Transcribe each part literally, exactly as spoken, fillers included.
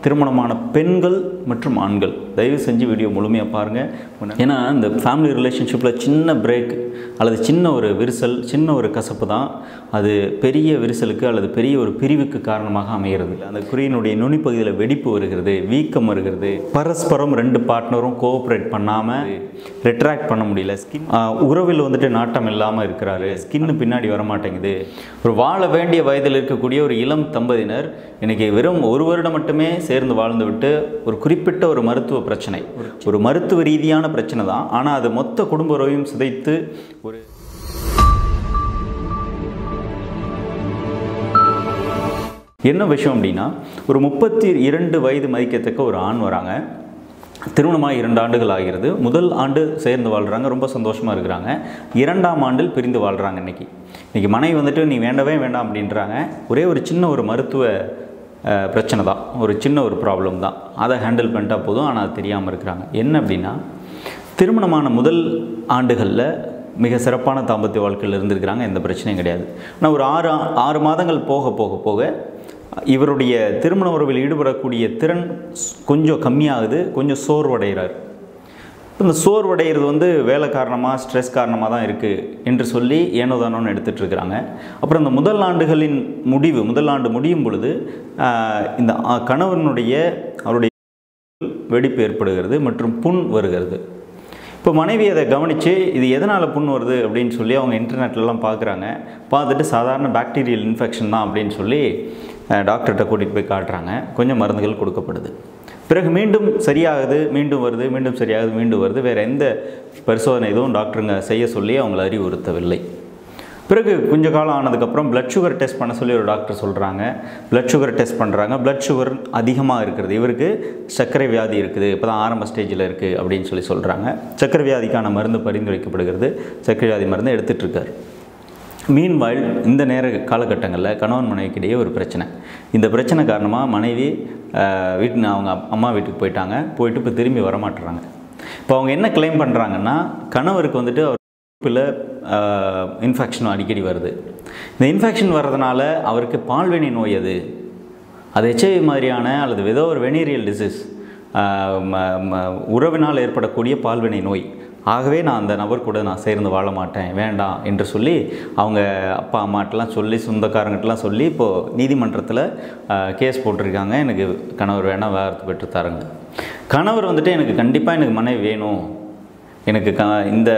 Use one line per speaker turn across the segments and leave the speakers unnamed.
திருமணமான பெண்கள் மற்றும் ஆண்கள் தயவு செஞ்சு வீடியோ முழுமையாக பாருங்கள். ஏன்னா இந்த ஃபேமிலி ரிலேஷன்ஷிப்பில் சின்ன பிரேக் அல்லது சின்ன ஒரு விரிசல், சின்ன ஒரு கசப்பு தான் அது பெரிய விரிசலுக்கு அல்லது பெரிய ஒரு பிரிவுக்கு காரணமாக அமைகிறது. அந்த குறியினுடைய நுனிப்பகுதியில் வெடிப்பு வருகிறது, வீக்கம் வருகிறது, பரஸ்பரம் ரெண்டு பார்ட்னரும் கோஆப்ரேட் பண்ணாமல் ரெட்ராக்ட் பண்ண முடியல, ஸ்கின் உறவில் வந்துட்டு நாட்டம் இல்லாமல் இருக்கிறாரு, ஸ்கின்னு பின்னாடி வரமாட்டேங்குது. ஒரு வாழ வேண்டிய வயதில் இருக்கக்கூடிய ஒரு இளம் தம்பதியினர் இன்றைக்கி வெறும் ஒரு வருடம் மட்டுமே சேர்ந்து வாழ்ந்து விட்டு ஒரு குறிப்பிட்ட ஒரு மருத்துவ பிரச்சனை, ஒரு மருத்துவ ரீதியான பிரச்சனை தான், ஆனால் அது மொத்த குடும்ப உறவையும் சிதைத்து ஒரு என்ன விஷயம் அப்படின்னா, ஒரு முப்பத்தி இரண்டு வயது மதிக்கத்தக்க ஒரு ஆண் வராங்க. திருமணமாக இரண்டு ஆண்டுகள் ஆகிறது. முதல் ஆண்டு சேர்ந்து வாழ்கிறாங்க, ரொம்ப சந்தோஷமாக இருக்கிறாங்க. இரண்டாம் ஆண்டில் பிரிந்து வாழ்கிறாங்க. இன்றைக்கி இன்றைக்கி மனைவி வந்துட்டு நீ வேண்டவே வேண்டாம் அப்படின்றாங்க. ஒரே ஒரு சின்ன ஒரு மருத்துவ பிரச்சனை தான், ஒரு சின்ன ஒரு ப்ராப்ளம் தான், அதை ஹேண்டில் பண்ணிட்டா போதும். ஆனால் அது தெரியாமல் இருக்கிறாங்க. என்ன அப்படின்னா, திருமணமான முதல் ஆண்டுகளில் மிக சிறப்பான தாம்பத்திய வாழ்க்கையில் இருந்திருக்கிறாங்க, எந்த பிரச்சனையும் கிடையாது. ஆனால் ஒரு ஆறு ஆறு மாதங்கள் போக போக போக இவருடைய திருமண உறவில் ஈடுபடக்கூடிய திறன் கொஞ்சம் கம்மியாகுது, கொஞ்சம் சோர்வடைகிறார். இந்த சோர்வடைகிறது வந்து வேலை காரணமாக, ஸ்ட்ரெஸ் காரணமாக தான் இருக்குது என்று சொல்லி ஏனோ தானோன்னு எடுத்துகிட்ருக்கிறாங்க. அப்புறம் இந்த முதல் ஆண்டுகளின் முடிவு, முதல் ஆண்டு முடியும் பொழுது இந்த கணவனுடைய அவருடைய வெடிப்பு ஏற்படுகிறது மற்றும் புண் வருகிறது. இப்போ மனைவி அதை கவனித்து இது எதனால் புண் வருது அப்படின்னு சொல்லி அவங்க இன்டர்நெட்லலாம் பார்க்குறாங்க. பார்த்துட்டு சாதாரண பாக்டீரியல் இன்ஃபெக்ஷன் தான் அப்படின்னு சொல்லி டாக்டர்கிட்ட கூட்டிகிட்டு போய் காட்டுறாங்க. கொஞ்சம் மருந்துகள் கொடுக்கப்படுது. பிறகு மீண்டும் சரியாகுது, மீண்டும் வருது, மீண்டும் சரியாகுது, மீண்டும் வருது. வேறு எந்த பரிசோதனை எதுவும் டாக்டருங்க செய்ய சொல்லி அவங்கள அறிவுறுத்தவில்லை. பிறகு கொஞ்சம் காலம் ஆனதுக்கப்புறம் ப்ளட் சுகர் டெஸ்ட் பண்ண சொல்லி ஒரு டாக்டர் சொல்கிறாங்க. ப்ளட் சுகர் டெஸ்ட் பண்ணுறாங்க. ப்ளட் சுகர் அதிகமாக இருக்கிறது, இவருக்கு சர்க்கரை வியாதி இருக்குது, இப்போ தான் ஆரம்ப ஸ்டேஜில் இருக்குது அப்படின்னு சொல்லி சொல்கிறாங்க. சர்க்கரை வியாதிக்கான மருந்து பரிந்துரைக்கப்படுகிறது. சர்க்கரை வியாதி மருந்து எடுத்துகிட்ருக்கார். மீன்வாயில் இந்த நேர காலகட்டங்களில் கணவன் மனைவிக்கிடையே ஒரு பிரச்சனை. இந்த பிரச்சனை காரணமாக மனைவி வீட்டு அவங்க அம்மா வீட்டுக்கு போயிட்டாங்க. போயிட்டு இப்போ திரும்பி வரமாட்டுறாங்க. இப்போ அவங்க என்ன கிளைம் பண்ணுறாங்கன்னா, கணவருக்கு வந்துட்டு அவர் உறுப்பில் இன்ஃபெக்ஷன் அடிக்கடி வருது. இந்த இன்ஃபெக்ஷன் வர்றதுனால அவருக்கு பால்வினை நோய், அது அது ஹெச்ஐவி மாதிரியான அல்லது ஏதோ ஒரு வெனீரியல் டிசீஸ், உறவினால் ஏற்படக்கூடிய பால்வினை நோய். ஆகவே நான் அந்த நபர் கூட நான் சேர்ந்து வாழ மாட்டேன், வேண்டாம் என்று சொல்லி அவங்க அப்பா அம்மாட்டெலாம் சொல்லி, சொந்தக்காரங்கிட்டலாம் சொல்லி இப்போது நீதிமன்றத்தில் கேஸ் போட்டிருக்காங்க. எனக்கு கணவர் வேணாம், வேறு பெற்று தரங்க. கணவர் வந்துட்டு எனக்கு கண்டிப்பாக எனக்கு மனைவி வேணும், எனக்கு க இந்த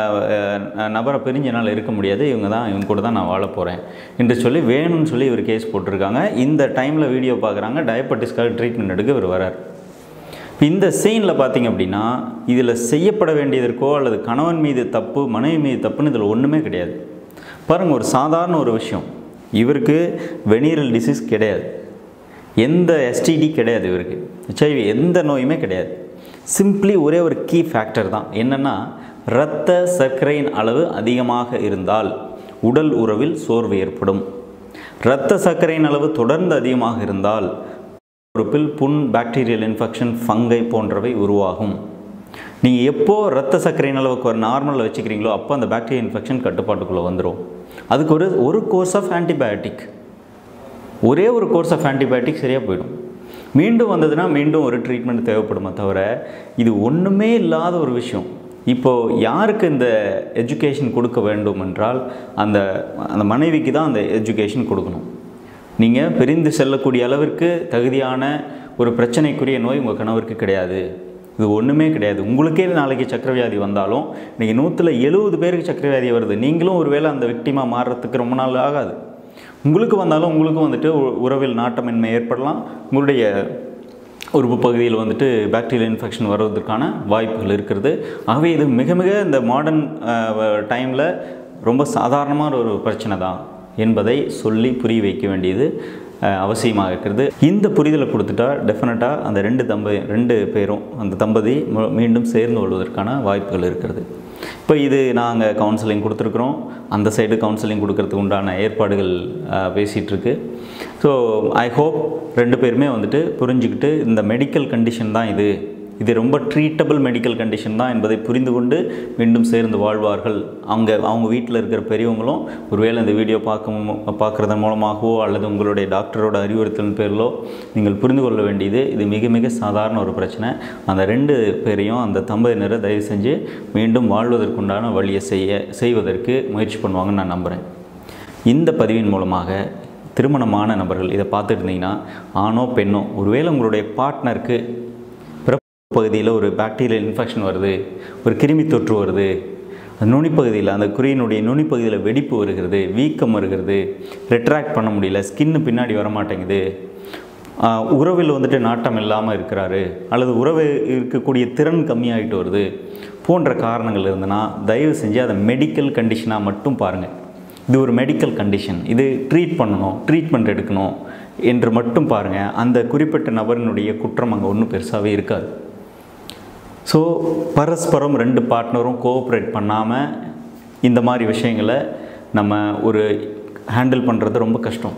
நபரை பிரிஞ்ச என்னால் இருக்க முடியாது, இவங்க தான், இவங்க கூட தான் நான் வாழ போகிறேன் என்று சொல்லி வேணும்னு சொல்லி இவர் கேஸ் போட்டிருக்காங்க. இந்த டைமில் வீடியோ பார்க்குறாங்க. டயபெட்டிஸ்க்காக ட்ரீட்மெண்ட் எடுக்க இவர் வரார். இந்த சீனில் பார்த்திங்க அப்படின்னா, இதில் செய்யப்பட வேண்டியதற்கோ அல்லது கணவன் மீது தப்பு, மனைவி மீது தப்புன்னு இதில் ஒன்றுமே கிடையாது. பாருங்கள், ஒரு சாதாரண ஒரு விஷயம். இவருக்கு வெனீரல் டிசீஸ் கிடையாது, எந்த எஸ்டிடி கிடையாது, இவருக்கு ஹெச்ஐவி எந்த நோயுமே கிடையாது. சிம்பிளி ஒரே ஒரு கீ ஃபேக்டர் தான். என்னென்னா, இரத்த சர்க்கரையின் அளவு அதிகமாக இருந்தால் உடல் உறவில் சோர்வு ஏற்படும். இரத்த சர்க்கரையின் அளவு தொடர்ந்து அதிகமாக இருந்தால் உறுப்பில் புண், பாக்டீரியல் இன்ஃபெக்ஷன், ஃபங்கை போன்றவை உருவாகும். நீங்கள் எப்போ இரத்த சர்க்கரையின் அளவுக்கு ஒரு நார்மலில் வச்சுக்கிறீங்களோ அப்போ அந்த பாக்டீரியல் இன்ஃபெக்ஷன் கட்டுப்பாட்டுக்குள்ளே வந்துடும். அதுக்கு ஒரு ஒரு கோர்ஸ் ஆஃப் ஆன்டிபயோட்டிக், ஒரே ஒரு கோர்ஸ் ஆஃப் ஆன்டிபயோட்டிக் சரியாக போயிடும். மீண்டும் வந்ததுன்னா மீண்டும் ஒரு ட்ரீட்மெண்ட் தேவைப்படுமே தவிர இது ஒன்றுமே இல்லாத ஒரு விஷயம். இப்போது யாருக்கு இந்த எஜுகேஷன் கொடுக்க வேண்டும் என்றால் அந்த அந்த மனைவிக்கு தான் அந்த எஜுகேஷன் கொடுக்கணும். நீங்கள் பிரிந்து செல்லக்கூடிய அளவிற்கு தகுதியான ஒரு பிரச்சனைக்குரிய நோய் உங்கள் கணவருக்கு கிடையாது, இது ஒன்றுமே கிடையாது. உங்களுக்கே நாளைக்கு சக்கரை வியாதி வந்தாலும் இன்றைக்கி நூற்றில் எழுபது பேருக்கு சக்கரை வியாதி வருது. நீங்களும் ஒரு வேளை அந்த விக்டிமாக மாறுறதுக்கு ரொம்ப நாள் ஆகாது. உங்களுக்கு வந்தாலும் உங்களுக்கும் வந்துட்டு உறவில் நாட்டமின்மை ஏற்படலாம், உங்களுடைய உறுப்பு பகுதியில் வந்துட்டு பாக்டீரியல் இன்ஃபெக்ஷன் வருவதற்கான வாய்ப்புகள் இருக்கிறது. ஆகவே இது மிக மிக இந்த மாடர்ன் டைமில் ரொம்ப சாதாரணமான ஒரு பிரச்சனை தான் என்பதை சொல்லி புரிய வைக்க வேண்டியது அவசியமாக இருக்கிறது. இந்த புரிதலை கொடுத்துட்டா டெஃபினட்டாக அந்த ரெண்டு தம்பதி ரெண்டு பேரும் அந்த தம்பதி மீண்டும் சேர்ந்து கொள்வதற்கான வாய்ப்புகள் இருக்கிறது. இப்போ இது நாங்கள் கவுன்சிலிங் கொடுத்துருக்குறோம், அந்த சைடு கவுன்சிலிங் கொடுக்கறதுக்கு உண்டான ஏற்பாடுகள் பேசிகிட்ருக்கு. ஸோ ஐ ஹோப் ரெண்டு பேருமே வந்துட்டு புரிஞ்சுக்கிட்டு இந்த மெடிக்கல் கண்டிஷன் தான் இது, இது ரொம்ப ட்ரீட்டபிள் மெடிக்கல் கண்டிஷன் தான் என்பதை புரிந்து கொண்டு மீண்டும் சேர்ந்து வாழ்வார்கள். அவங்க அவங்க வீட்டில் இருக்கிற பெரியவங்களும் ஒருவேளை இந்த வீடியோ பார்க்க பார்க்குறதன் மூலமாகவோ அல்லது உங்களுடைய டாக்டரோட அறிவுறுத்தலின் பேரிலோ நீங்கள் புரிந்து கொள்ள வேண்டியது இது மிக மிக சாதாரண ஒரு பிரச்சனை. அந்த ரெண்டு பேரையும் அந்த தம்பதியினரை தயவு செஞ்சு மீண்டும் வாழ்வதற்குண்டான வழியை செய்ய செய்வதற்கு முயற்சி பண்ணுவாங்கன்னு நான் நம்புகிறேன். இந்த பதிவின் மூலமாக திருமணமான நபர்கள் இதை பார்த்துட்டு இருந்தீங்கன்னா ஆணோ பெண்ணோ ஒருவேளை உங்களுடைய பார்ட்னருக்கு பிறப்பு பகுதியில் ஒரு பாக்டீரியல் இன்ஃபெக்ஷன் வருது, ஒரு கிருமி தொற்று வருது, அந்த நுனிப்பகுதியில் அந்த குறியினுடைய நுனிப்பகுதியில் வெடிப்பு வருகிறது, வீக்கம் வருகிறது, ரெட்ராக்ட் பண்ண முடியல, ஸ்கின்னு பின்னாடி வரமாட்டேங்குது, உறவில் வந்துட்டு நாட்டம் இல்லாமல் இருக்கிறாரு அல்லது உறவு இருக்கக்கூடிய திறன் கம்மியாகிட்டு வருது போன்ற காரணங்கள் இருந்ததுன்னா தயவு செஞ்சு அதை மெடிக்கல் கண்டிஷனாக மட்டும் பாருங்கள். இது ஒரு மெடிக்கல் கண்டிஷன், இது ட்ரீட் பண்ணணும், ட்ரீட்மெண்ட் எடுக்கணும் என்று மட்டும் பாருங்கள். அந்த குறிப்பிட்ட நபரினுடைய குற்றம் அங்கே ஒன்றும் பெருசாகவே இருக்காது. ஸோ பரஸ்பரம் ரெண்டு பார்ட்னரும் கோஆப்ரேட் பண்ணாமல் இந்த மாதிரி விஷயங்களை நம்ம ஒரு ஹேண்டில் பண்ணுறது ரொம்ப கஷ்டம்.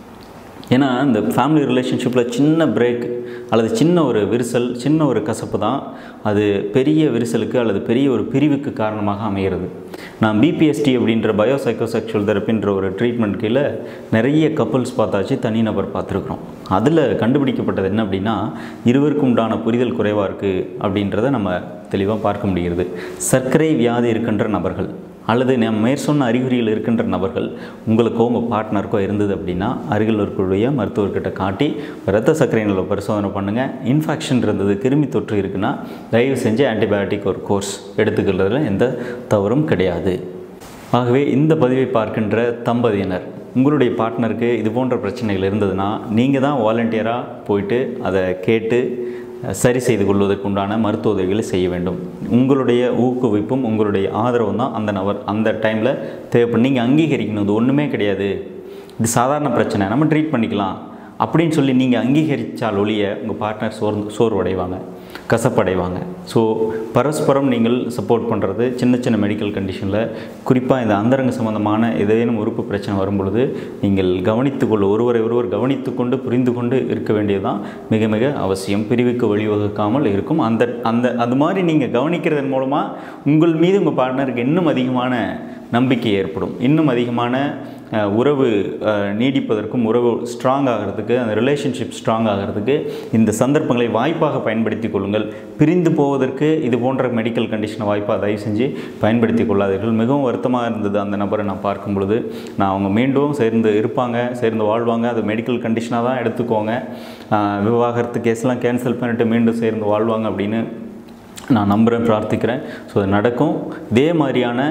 ஏன்னா இந்த ஃபேமிலி ரிலேஷன்ஷிப்பில் சின்ன பிரேக் அல்லது சின்ன ஒரு விரிசல், சின்ன ஒரு கசப்பு தான் அது பெரிய விரிசலுக்கு அல்லது பெரிய ஒரு பிரிவுக்கு காரணமாக அமைகிறது. நான் பிபிஎஸ்டி அப்படின்ற பயோசைக்கோசெக்சுவல் தெரப்பின்ற ஒரு ட்ரீட்மெண்ட் கீழே நிறைய கப்புள்ஸ் பார்த்தாச்சு, தனிநபர் பார்த்துருக்குறோம். அதில் கண்டுபிடிக்கப்பட்டது என்ன அப்படின்னா இருவருக்கும் உண்டான புரிதல் குறைவாக இருக்குது அப்படின்றத நம்ம தெளிவாக பார்க்க முடிகிறது. சர்க்கரை வியாதி இருக்கின்ற நபர்கள் அல்லது நம்ம மேற்சொன்ன அறிகுறிகள் இருக்கின்ற நபர்கள் உங்களுக்கோ உங்கள் பார்ட்னருக்கோ இருந்தது அப்படின்னா அருகில் இருக்கக்கூடிய மருத்துவர்கிட்ட காட்டி இரத்த சர்க்கரை அளவு பரிசோதனை பண்ணுங்கள். இன்ஃபெக்ஷன் இருந்தது, கிருமி தொற்று இருக்குன்னா தயவு செஞ்சு ஆன்டிபயோட்டிக் ஒரு கோர்ஸ் எடுத்துக்கிறதுல எந்த தவறும் கிடையாது. ஆகவே இந்த பதிவை பார்க்கின்ற தம்பதியினர் உங்களுடைய பார்ட்னருக்கு இது போன்ற பிரச்சனைகள் இருந்ததுன்னா நீங்கள் தான் வாலண்டியராக போயிட்டு அதை கேட்டு சரி செய்து கொள்வதற்குண்டான மருத்துவ உதவிகளை செய்ய வேண்டும். உங்களுடைய ஊக்குவிப்பும் உங்களுடைய ஆதரவும் தான் அந்த நபர் அந்த டைமில் தேவைப்படும். நீங்கள் அங்கீகரிக்கணும், இது ஒன்றுமே கிடையாது, இது சாதாரண பிரச்சனை, நம்ம ட்ரீட் பண்ணிக்கலாம் அப்படின்னு சொல்லி நீங்கள் அங்கீகரித்தால் ஒழிய உங்கள் பார்ட்னர் சோர் சோர்வடைவாங்க, கசப்படைவாங்க. ஸோ பரஸ்பரம் நீங்கள் சப்போர்ட் பண்ணுறது சின்ன சின்ன மெடிக்கல் கண்டிஷனில், குறிப்பாக இந்த அந்தரங்க சம்பந்தமான ஏதேனும் உறுப்பு பிரச்சனை வரும் பொழுது நீங்கள் கவனித்துக்கொள்ள ஒருவரை ஒருவர் கவனித்து கொண்டு புரிந்து கொண்டு இருக்க வேண்டியதுதான் மிக மிக அவசியம். பிரிவுக்கு வழிவகுக்காமல் இருக்கும். அந்த அந்த அது மாதிரி நீங்கள் கவனிக்கிறதன் மூலமாக உங்கள் மீது உங்கள் பார்ட்னருக்கு இன்னும் அதிகமான நம்பிக்கை ஏற்படும், இன்னும் அதிகமான உறவு நீடிப்பதற்கும் உறவு ஸ்ட்ராங் ஆகிறதுக்கு, அந்த ரிலேஷன்ஷிப் ஸ்ட்ராங் ஆகிறதுக்கு இந்த சந்தர்ப்பங்களை வாய்ப்பாக பயன்படுத்தி கொள்ளுங்கள். பிரிந்து போவதற்கு இது போன்ற மெடிக்கல் கண்டிஷனை வாய்ப்பாக தயவு செஞ்சு பயன்படுத்தி கொள்ளாதீர்கள். மிகவும் வருத்தமாக இருந்தது அந்த நபரை நான் பார்க்கும் பொழுது. நான் அவங்க மீண்டும் சேர்ந்து இருப்பாங்க, சேர்ந்து வாழ்வாங்க, அது மெடிக்கல் கண்டிஷனாக தான் எடுத்துக்கோங்க, விவாகரத்து கேஸ்லாம் கேன்சல் பண்ணிவிட்டு மீண்டும் சேர்ந்து வாழ்வாங்க அப்படின்னு நான் நம்புகிறேன், பிரார்த்திக்கிறேன். ஸோ அது நடக்கும். இதே மாதிரியான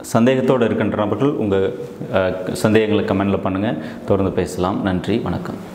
சந்தேகத்தோடு இருக்கின்ற நபர்கள் உங்கள் சந்தேகங்களை கமெண்டில் பண்ணுங்கள், தொடர்ந்து பேசலாம். நன்றி, வணக்கம்.